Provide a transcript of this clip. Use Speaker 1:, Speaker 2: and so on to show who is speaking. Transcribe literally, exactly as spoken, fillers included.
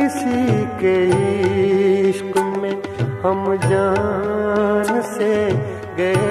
Speaker 1: किसी के इश्क में हम जान से गए।